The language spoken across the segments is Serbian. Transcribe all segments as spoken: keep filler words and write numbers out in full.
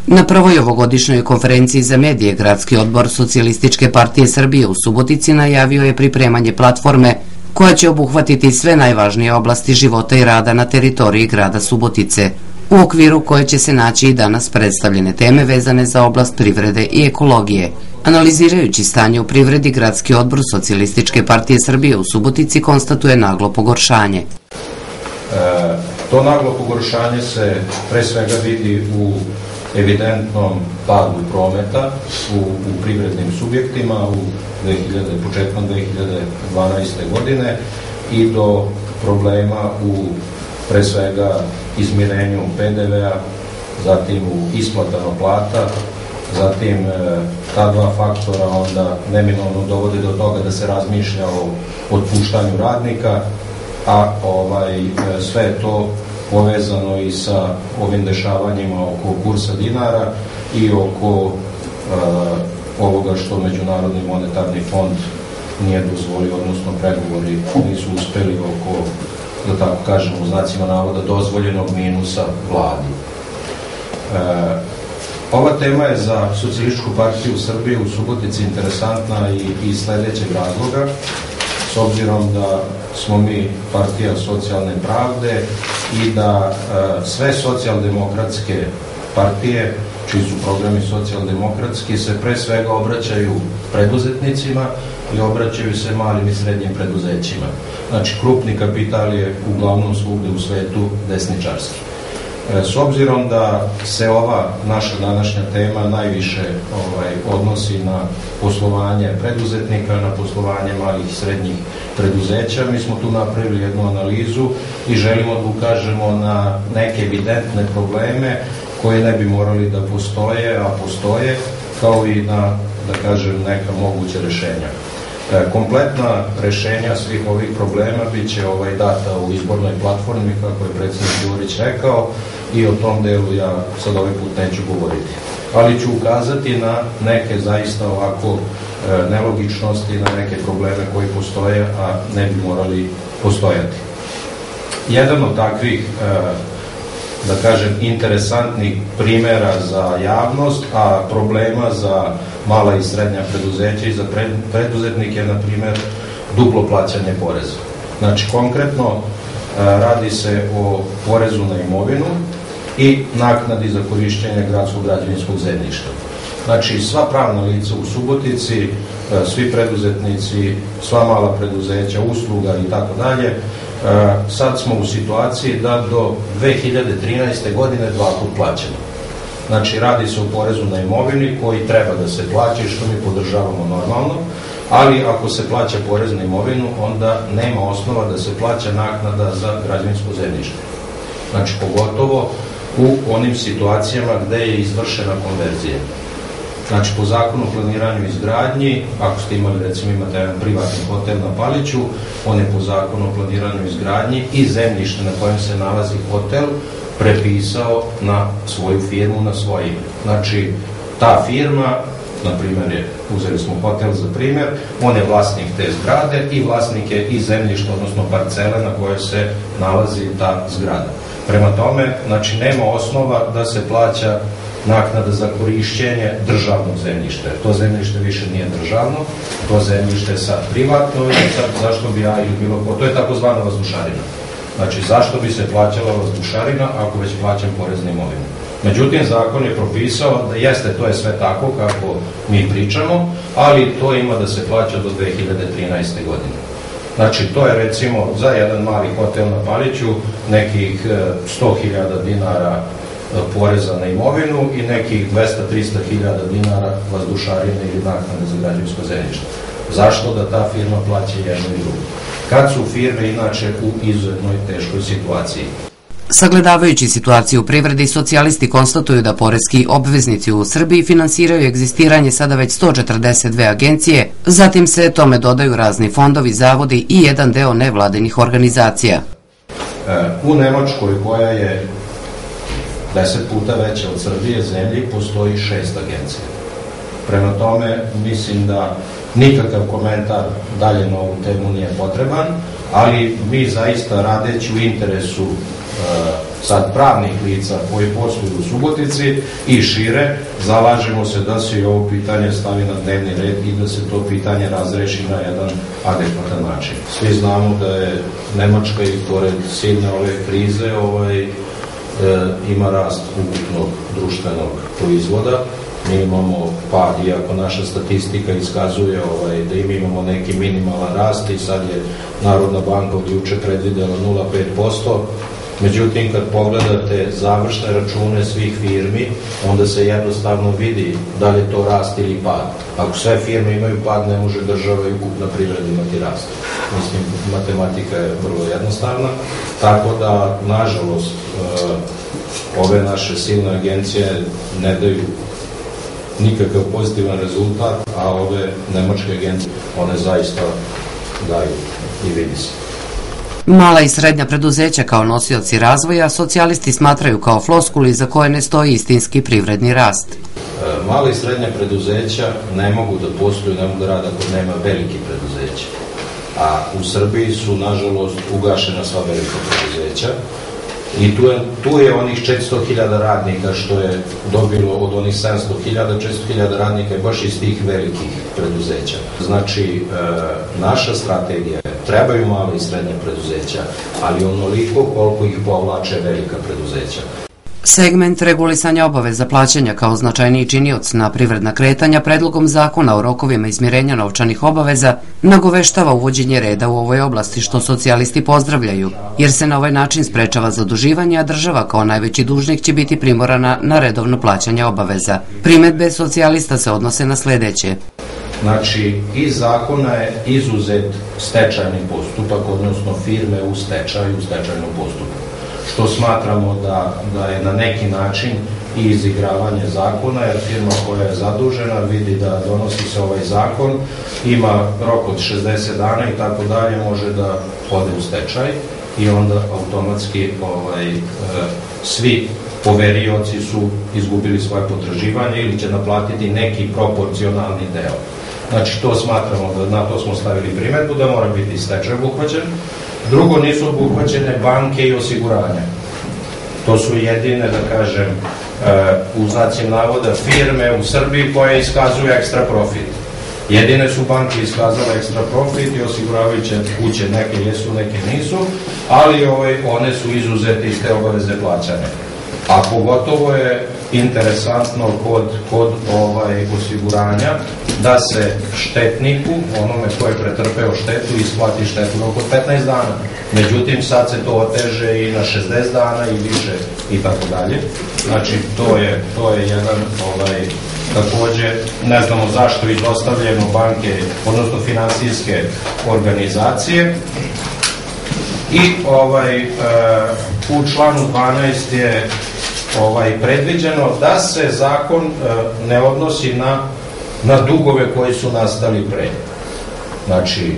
Na prvoj ovogodišnjoj konferenciji za medije Gradski odbor Socijalističke partije Srbije u Subotici najavio je pripremanje platforme koja će obuhvatiti sve najvažnije oblasti života i rada na teritoriji grada Subotice, u okviru koje će se naći i danas predstavljene teme vezane za oblast privrede i ekologije. Analizirajući stanje u privredi, Gradski odbor Socijalističke partije Srbije u Subotici konstatuje naglo pogoršanje. E, to naglo pogoršanje se pre svega vidi u evidentnom padu prometa u, u privrednim subjektima u dve hiljade, početkom dve hiljade dvanaeste. godine i do problema u pre svega izmirenju pe de ve a, zatim u isplatama plata, zatim e, ta dva faktora onda neminovno dovode do toga da se razmišlja o otpuštanju radnika, a ovaj, e, sve je to povezano i sa ovim dešavanjima oko kursa dinara i oko e, ovoga što Međunarodni monetarni fond nije dozvolio, odnosno pregovori nisu uspeli oko, da tako kažem, u znacima navoda, dozvoljenog minusa vladi. E, ova tema je za Socijalističku partiju Srbije u Subotici interesantna i iz sledećeg razloga, s obzirom da smo mi partija socijalne pravde i da e, sve socijaldemokratske partije, čiji su programi socijaldemokratski, se pre svega obraćaju preduzetnicima i obraćaju se malim i srednjim preduzećima. Znači, krupni kapital je uglavnom svugde u svetu desničarski. E, s obzirom da se ova naša današnja tema najviše ovaj, odnosi na poslovanje preduzetnika, na poslovanje malih i srednjih preduzeća, mi smo tu napravili jednu analizu i želimo da ukažemo na neke evidentne probleme koje ne bi morali da postoje, a postoje, kao i na, da kažem, neka moguća rešenja. E, kompletna rešenja svih ovih problema bit će ovaj, data u izbornoj platformi, kako je predsjednik Đurić rekao, i o tom delu ja sad ovaj put neću govoriti. Ali ću ukazati na neke zaista ovako e, nelogičnosti, na neke probleme koji postoje, a ne bi morali postojati. Jedan od takvih e, da kažem, interesantnih primjera za javnost, a problema za mala i srednja preduzeća i za preduzetnike, na primjer, duplo plaćanje poreza. Znači, konkretno radi se o porezu na imovinu i naknadi za korišćenje gradskog građevinskog zemljišta. Znači, sva pravna lica u Subotici, svi preduzetnici, sva mala preduzeća, usluga i tako dalje, sad smo u situaciji da do dve hiljade trinaeste. godine dva put plaćamo. Znači, radi se o porezu na imovini koji treba da se plaća i što mi podržavamo normalno, ali ako se plaća porez na imovinu, onda nema osnova da se plaća naknada za građevinsko zemljište. Znači, pogotovo u onim situacijama gde je izvršena konverzija. Znači, po zakonu o planiranju i izgradnji, ako ste imali, recimo, imate jedan privatni hotel na Paliću, on je po zakonu o planiranju i izgradnji i zemljište na kojem se nalazi hotel prepisao na svoju firmu, na svoje ime. Znači, ta firma, na primjer, je, uzeli smo hotel za primjer, on je vlasnik te zgrade i vlasnik je i zemljišta, odnosno parcele na kojoj se nalazi ta zgrada. Prema tome, znači, nema osnova da se plaća naknada za korišćenje državnog zemljišta. To zemljište više nije državno, to zemljište je sad privatno i sad zašto bi ja ili bilo ko, to je takozvana vazdušarina. Znači, zašto bi se plaćala vazdušarina ako već plaćam porez na imovinu? Međutim, zakon je propisao da jeste, to je sve tako kako mi pričamo, ali to ima da se plaća do dve hiljade trinaeste. godine. Znači, to je recimo za jedan mali hotel na Paliću nekih sto hiljada dinara poreza na imovinu i nekih dvesta do trista hiljada dinara vazdušarine ili naknade za građevinsko zemljište. Zašto da ta firma plaća jedno i drugo? Kad su firme inače u izuzetnoj teškoj situaciji? Sagledavajući situaciju u privredi, socijalisti konstatuju da poreski obveznici u Srbiji finansiraju egzistiranje sada već sto četrdeset dve agencije, zatim se tome dodaju razni fondovi, zavodi i jedan deo nevladinih organizacija. U Nemačkoj, koja je deset puta veća od Srbije, zemlji, postoji šest agencija. Prema tome, mislim da nikakav komentar dalje na ovu temu nije potreban, ali mi zaista radeći u interesu sad pravnih lica koji posluju u Subotici i šire, zalažemo se da se i ovo pitanje stavi na dnevni red i da se to pitanje razreši na jedan adekvatan način. Svi znamo da je Nemačka i pored silne ove krize ovaj, e, ima rast ukupnog društvenog proizvoda. Mi imamo pad, iako naša statistika iskazuje ovaj, da im imamo neki minimalan rast i sad je Narodna banka od juče predvidela nula zarez pet posto. Međutim, kad pogledate završne račune svih firmi, onda se jednostavno vidi da li je to rast ili pad. Ako sve firme imaju pad, ne može država i ukupna privreda imati rast. Mislim, matematika je vrlo jednostavna, tako da, nažalost, ove naše silne agencije ne daju nikakav pozitivan rezultat, a ove nemačke agencije, one zaista daju i vidi se. Mala i srednja preduzeća kao nosioci razvoja socijalisti smatraju kao floskuli za koje ne stoji istinski privredni rast. Mala i srednja preduzeća ne mogu da posluju, ne mogu da rade ako nema velikih preduzeća. A u Srbiji su, nažalost, ugašena sva velika preduzeća. I tu je, tu je onih četiristo hiljada radnika što je dobilo od onih sedamsto hiljada, četiristo hiljada radnika je baš iz tih velikih preduzeća. Znači, e, naša strategija je, trebaju male i srednje preduzeća, ali onoliko koliko ih povlače velika preduzeća. Segment regulisanja obaveza plaćanja kao značajniji činioc na privredna kretanja predlogom zakona o rokovima izmirenja novčanih obaveza nagoveštava uvođenje reda u ovoj oblasti, što socijalisti pozdravljaju, jer se na ovaj način sprečava zaduživanje, a država kao najveći dužnik će biti primorana na redovno plaćanje obaveza. Primedbe socijalista se odnose na sledeće. Znači, iz zakona je izuzet stečajni postupak, odnosno firme u stečaju, u stečajnom postupku, što smatramo da, da je na neki način i izigravanje zakona, jer firma koja je zadužena vidi da donosi se ovaj zakon, ima rok od šezdeset dana i tako dalje, može da ode u stečaj i onda automatski ovaj, svi poverioci su izgubili svoje potraživanje ili će naplatiti neki proporcionalni deo. Znači, to smatramo da na to smo stavili primedbu, da mora biti stečaj obuhvaćen. Drugo, nisu obuhvaćene banke i osiguranja. To su jedine, da kažem, u znacima navoda firme u Srbiji koje iskazuju ekstra profit. Jedine su banke iskazale ekstra profit i osiguravajuće kuće, neke jesu, neke nisu, ali ovaj, one su izuzete iz te obaveze plaćanja. A pogotovo je interesantno kod, kod ovaj, osiguranja da se štetniku, onome ko je pretrpeo štetu, isplati štetu oko petnaest dana. Međutim, sad se to oteže i na šezdeset dana i više i tako dalje. Znači, to je, to je jedan, ovaj, takođe, ne znamo zašto je izostavljeno banke, odnosno finansijske organizacije. I ovaj, u članu dvanaest je ovaj, predviđeno da se zakon ne odnosi na, na dugove koji su nastali pre. Znači,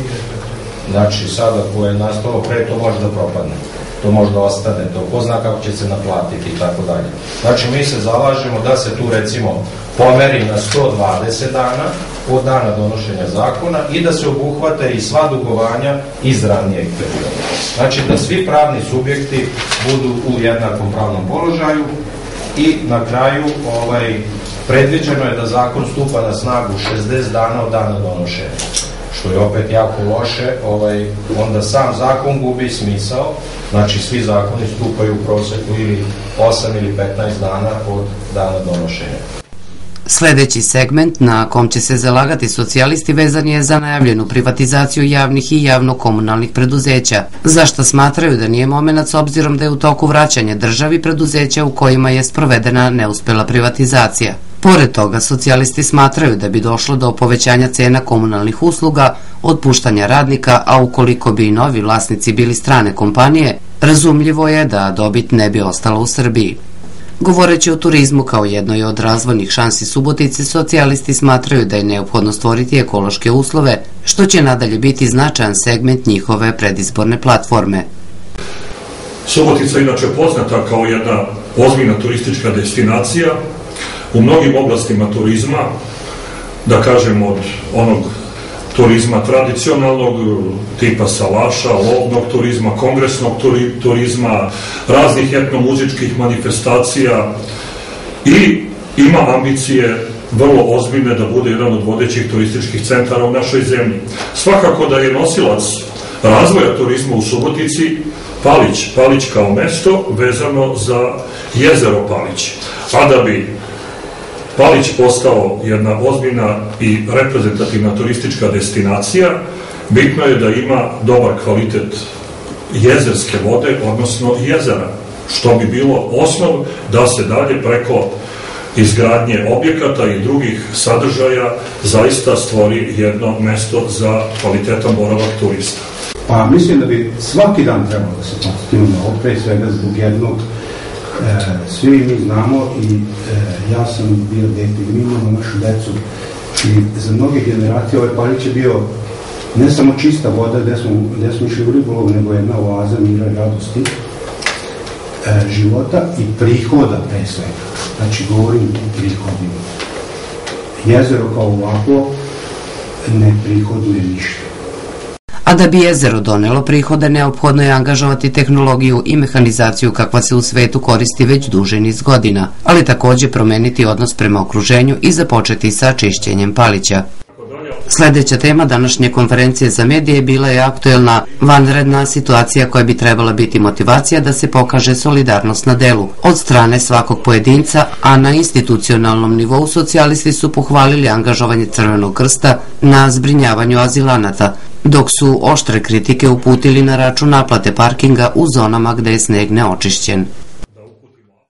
znači sada koje je nastalo pre, to može da propadne. To može da ostane, to ko zna kako će se naplatiti i tako dalje. Znači, mi se zalažemo da se tu, recimo, pomeri na sto dvadeset dana od dana donošenja zakona i da se obuhvate i sva dugovanja iz ranijeg perioda. Znači, da svi pravni subjekti budu u jednakom pravnom položaju i na kraju ovaj, predviđeno je da zakon stupa na snagu šezdeset dana od dana donošenja, što je opet jako loše, ovaj, onda sam zakon gubi smisao, znači svi zakoni stupaju u proseku ili osam ili petnaest dana od dana donošenja. Sledeći segment na kom će se zalagati socijalisti vezan je za najavljenu privatizaciju javnih i javno-komunalnih preduzeća, za što smatraju da nije momenat s obzirom da je u toku vraćanje državi preduzeća u kojima je sprovedena neuspela privatizacija. Pored toga, socijalisti smatraju da bi došlo do povećanja cena komunalnih usluga, otpuštanja radnika, a ukoliko bi i novi vlasnici bili strane kompanije, razumljivo je da dobit ne bi ostala u Srbiji. Govoreći o turizmu kao jednoj od razvojnih šansi Subotice, socijalisti smatraju da je neophodno stvoriti ekološke uslove, što će nadalje biti značajan segment njihove predizborne platforme. Subotica je inače poznata kao jedna ozbiljna turistička destinacija u mnogim oblastima turizma, da kažem od onog turizma tradicionalnog, tipa salaša, lovnog turizma, kongresnog turizma, raznih etnomuzičkih manifestacija i ima ambicije vrlo ozbiljne da bude jedan od vodećih turističkih centara u našoj zemlji. Svakako da je nosilac razvoja turizma u Subotici Palić, Palić kao mesto vezano za jezero Palić. A da bi Palić postao jedna ozbiljna i reprezentativna turistička destinacija, bitno je da ima dobar kvalitet jezerske vode, odnosno jezera, što bi bilo osnov da se dalje preko izgradnje objekata i drugih sadržaja zaista stvori jedno mesto za kvalitetan boravak turista. Pa mislim da bi svaki dan trebalo da se podsjetimo na ovo, pre svega zbog jednog, e, svi mi znamo i e, ja sam bio dete i mi imamo našu decu i za mnoge generacije ovaj Palić je bio ne samo čista voda gde smo, gde smo išli u ribolov, nego jedna oaza mira i radosti, e, života i prihoda pre svega. Znači govorim o prihodima. Jezero kao ovako ne prihoduje ništa. A da bi jezero donelo prihode, neophodno je angažovati tehnologiju i mehanizaciju kakva se u svetu koristi već duži niz godina, ali takođe promeniti odnos prema okruženju i započeti sa čišćenjem Palića. Sledeća tema današnje konferencije za medije bila je aktuelna vanredna situacija koja bi trebala biti motivacija da se pokaže solidarnost na delu od strane svakog pojedinca, a na institucionalnom nivou socijalisti su pohvalili angažovanje Crvenog krsta na zbrinjavanju azilanata, dok su oštre kritike uputili na račun naplate parkinga u zonama gde je sneg neočišćen.